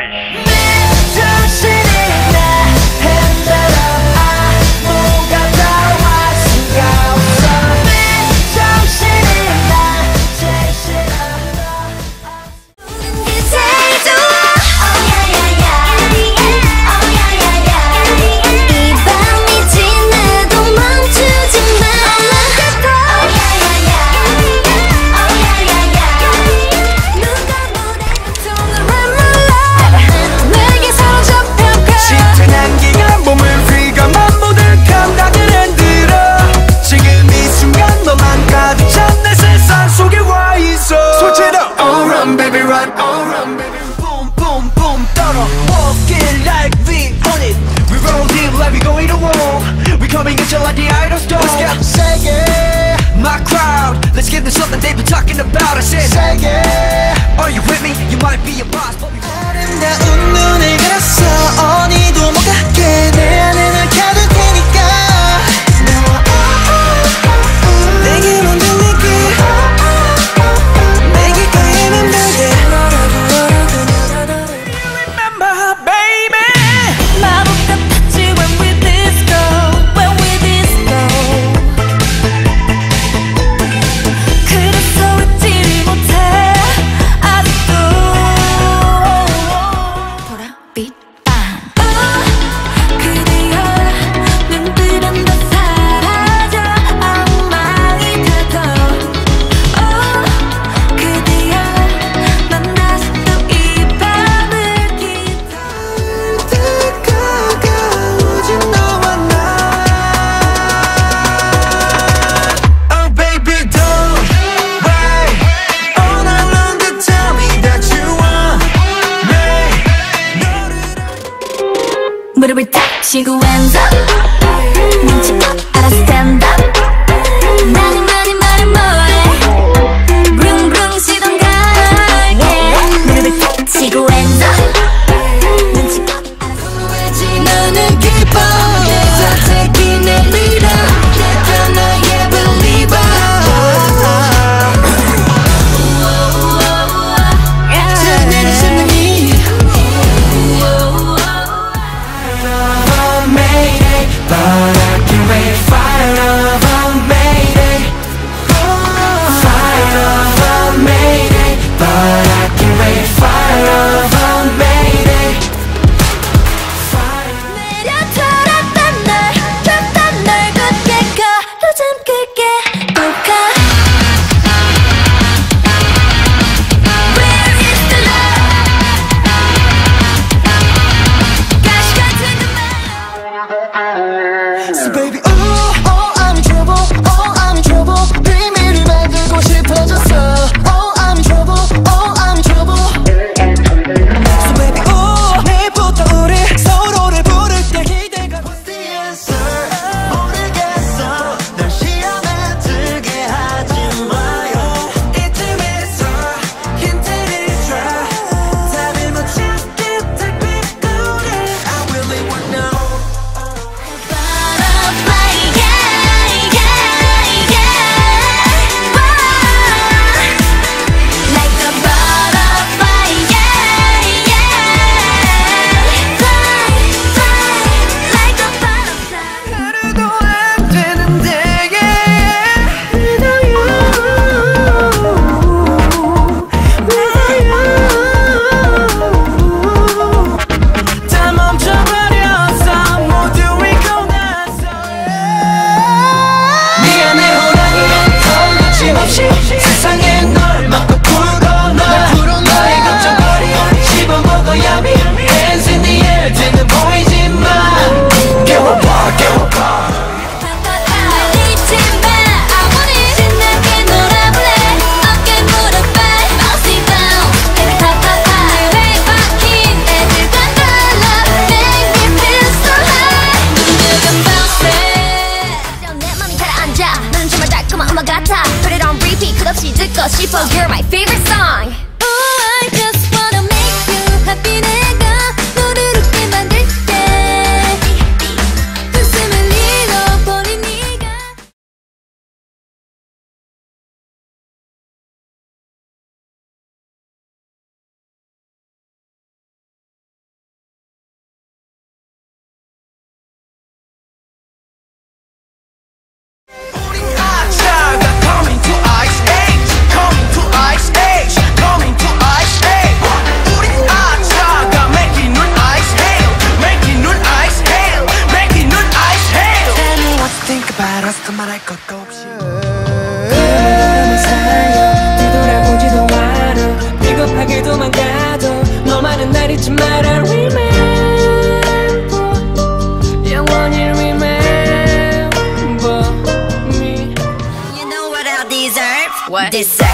KlockWise. Like the idols don't. Let's get say yeah. My crowd, let's give them something they've been talking about. I said say yeah. Are you with me? You might be a boss, but we 아름다운 눈을 그렸어. 어디도 못 가게 내 안에 널 가둘 테니까. 내게 먼저 내게 내게 거리면 baby. Remember baby. 마법 같았지 when we disco. 무릎을 탁 치고 hands up 눈치 알아 stand up 나는 말은 뭐해 붕붕 시동 걸게 무릎을 탁 치고 hands up 눈치 알아 왜지 너는 기뻐 자책이 내 리더 내가 너의 believer 내는 심장이 But I can't wait 끔찍하게 도망가도 너만은 날 잊지 마라. Remember, 영원히 remember me. You know what I deserve? What? Deserve.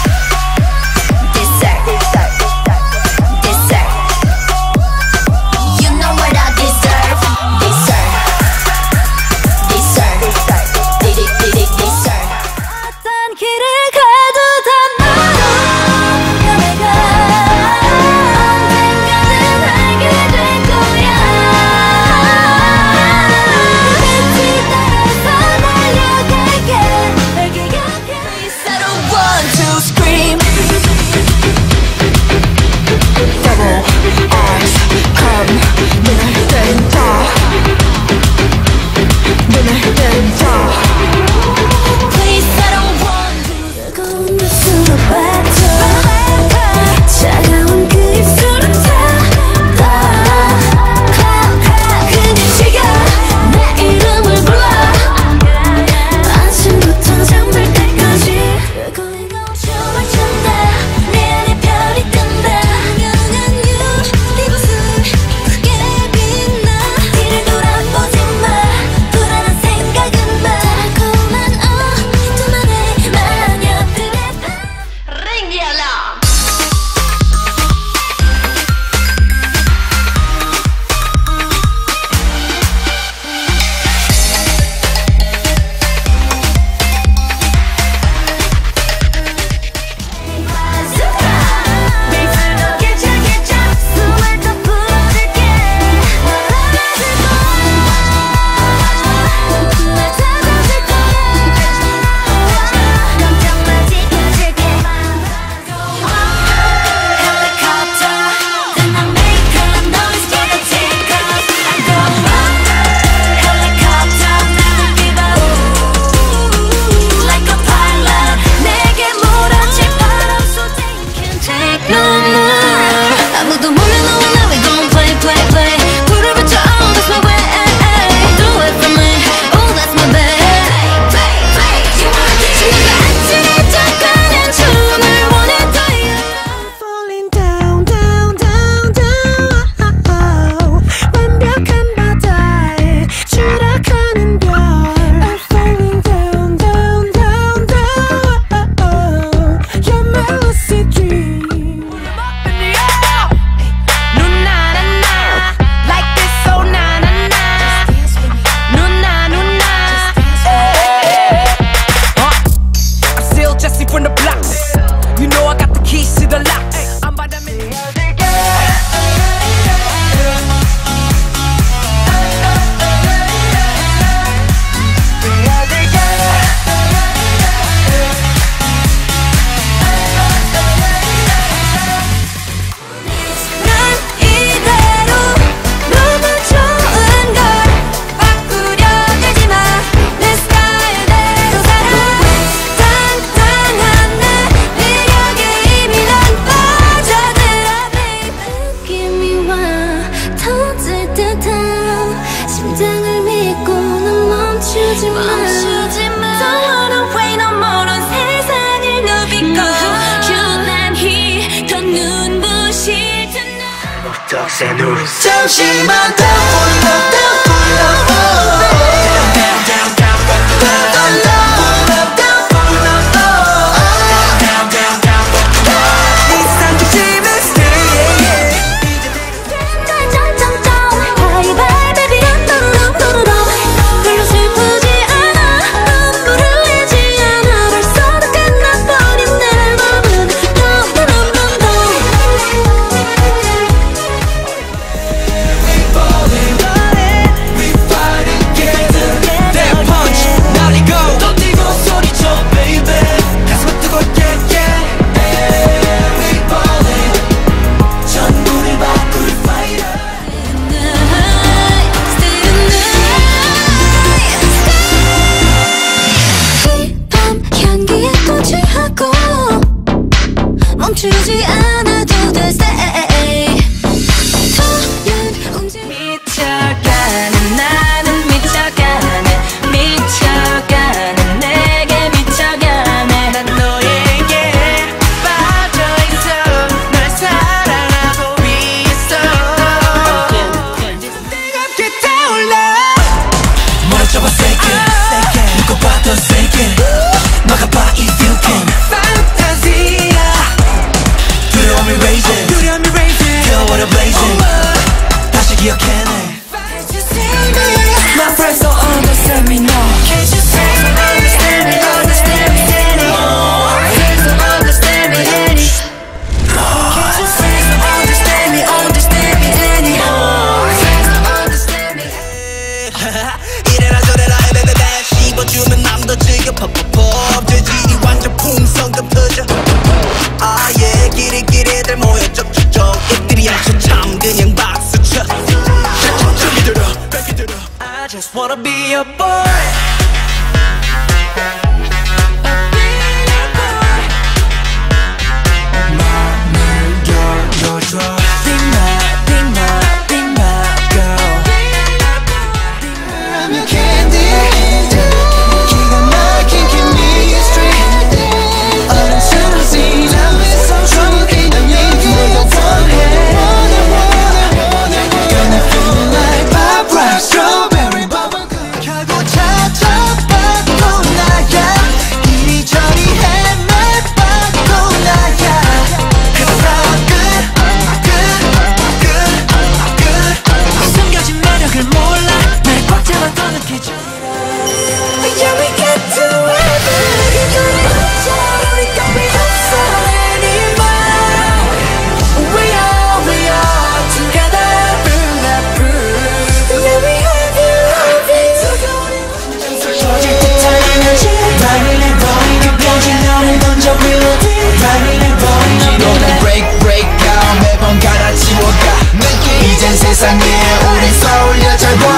잠시만 더 기억해내. My friends don't understand me, no. Can't you say don't understand me, understand me anymore? Friends don't understand me anymore. Can't you say don't understand me, understand me anymore? Friends don't understand me. 이래라 저래라 에베베베 씹어주면 남도 즐겨 퍽퍽퍽 재질이 완전 풍성급 터져. 아예 끼리끼리들 모여 쩍쩍쩍 애들이 아주 참 그냥 박수쳐. I just wanna be a boy. 세상에 우리 서울여 잘 봐.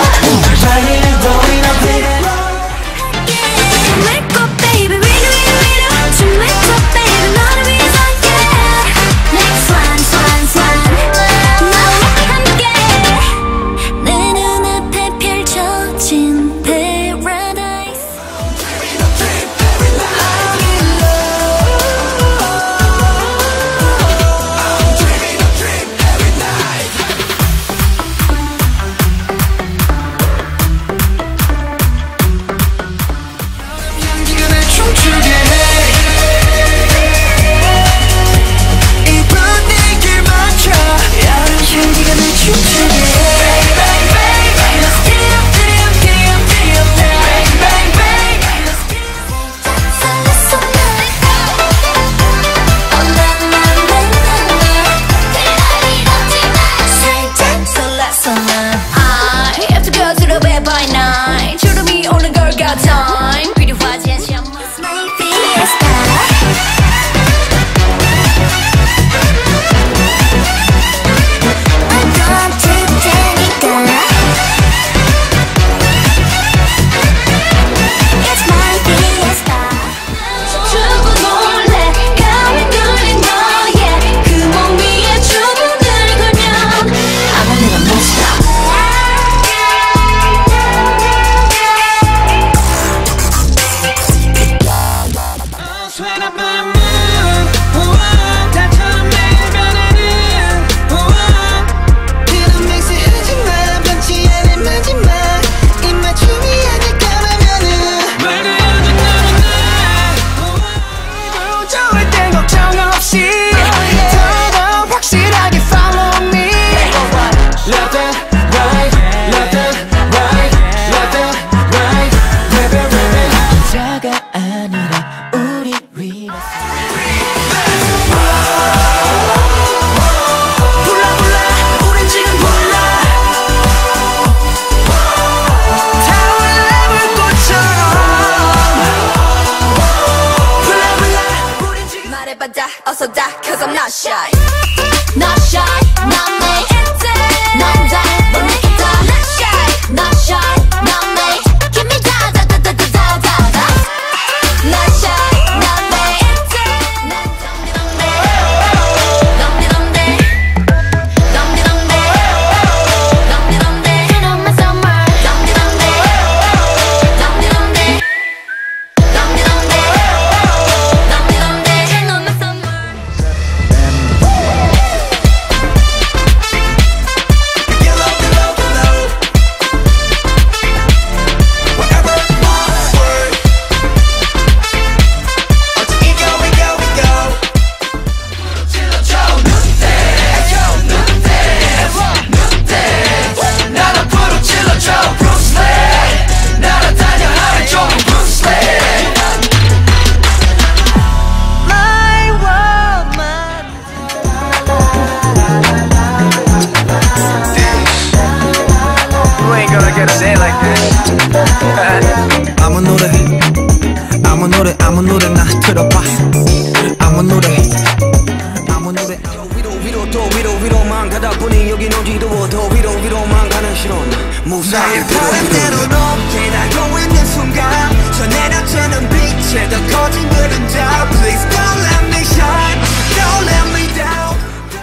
아무 노래나 틀어봐. 아무 노래 아무 노래. 위로 또 위로만 가다 보니 여긴 어디로 더 위로만 가는 실온 무사히 바람대로 높게 날고 있는 순간 저 내려쬐는 빛에 더 커진 그림자. Please don't let me shine, don't let me down.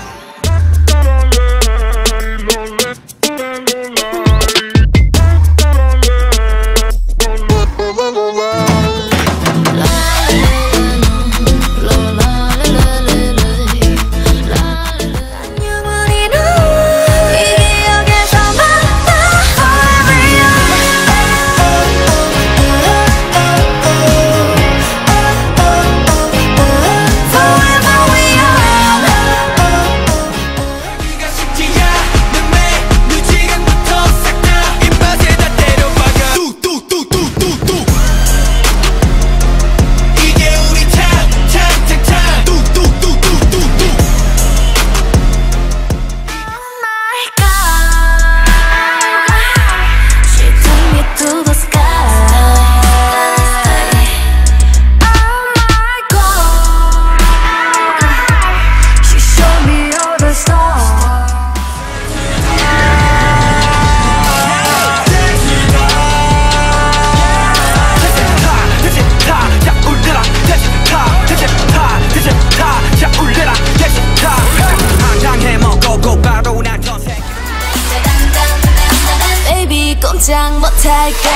꼼짝 못할게.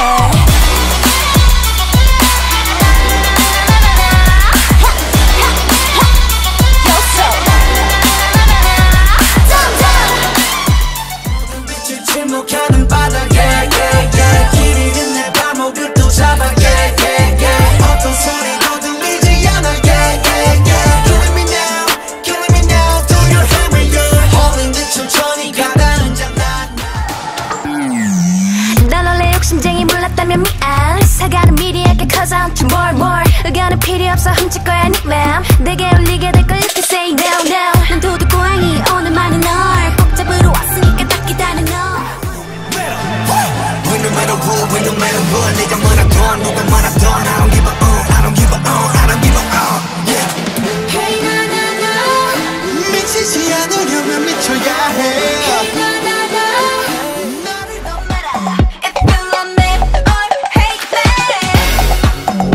빛을 침묵하는 바닥에 길이 끝내 발목을 또 잡아 어떤 소리도 들리지 않아 Killing me now Do you hear me girl Holding 듯 천천히 가다는 장난. 난 원래 욕심쟁이 몰랐다면 미안. 사과는 미리 할게 cause I'm too more 의견은 필요 없어 훔칠 거야 네 맘. 내게 울리게 될 걸 이렇게 say no 난 도둑고양이 오늘만은 널 꼭 잡으러 왔으니까 딱 기다려 너. We no matter what 네가 뭐라던 누가 뭐라던 I don't give a I don't give a I don't give a yeah. Hey na na na 미치지 않으려면 미쳐야 해. Hey na na na 너를 더 말아 If you love me or hate me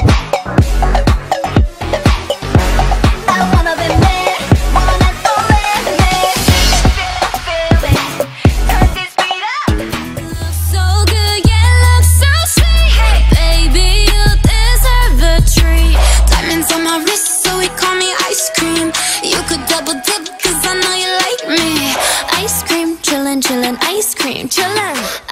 I wanna be me one and only me. Feel it turn this beat up. Looks so good yeah looks so sweet. Hey baby you deserve a treat. Diamonds on my wrist so he call me ice cream. You could double dip cause I know you like me. Ice cream chillin' ice cream chillin'.